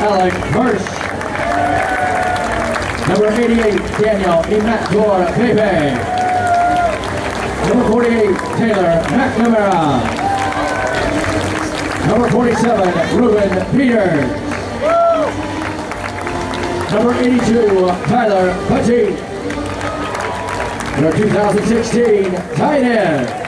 Alec Hirsch. Number 88, Daniel Imator Pepe. Number 48, Taylor McNamara. Number 47, Ruben Peters. Number 82, Tyler Putty. Your 2016 tight end.